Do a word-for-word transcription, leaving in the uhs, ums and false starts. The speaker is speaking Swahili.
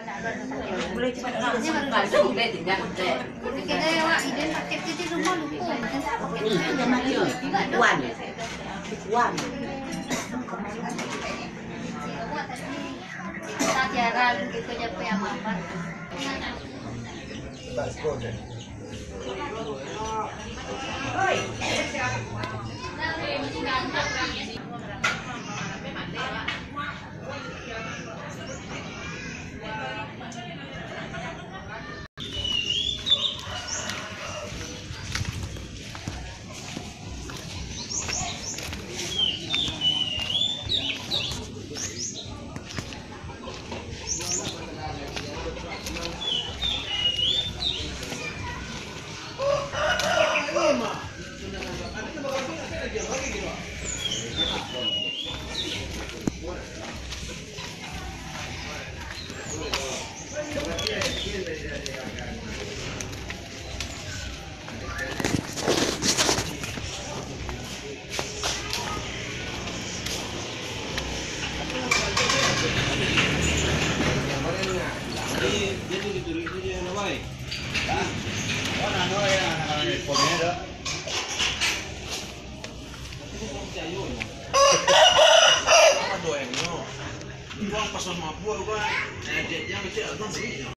Boleh cepat langsung baca boleh tinggal deh. Kita ya ide paket di rumah lupa. Ini dia mati. Wan. Wan. Kita jarang gitu nyampe yang apa. Oi. Buang pasal mabuk kan, dia dia mesti ada sih.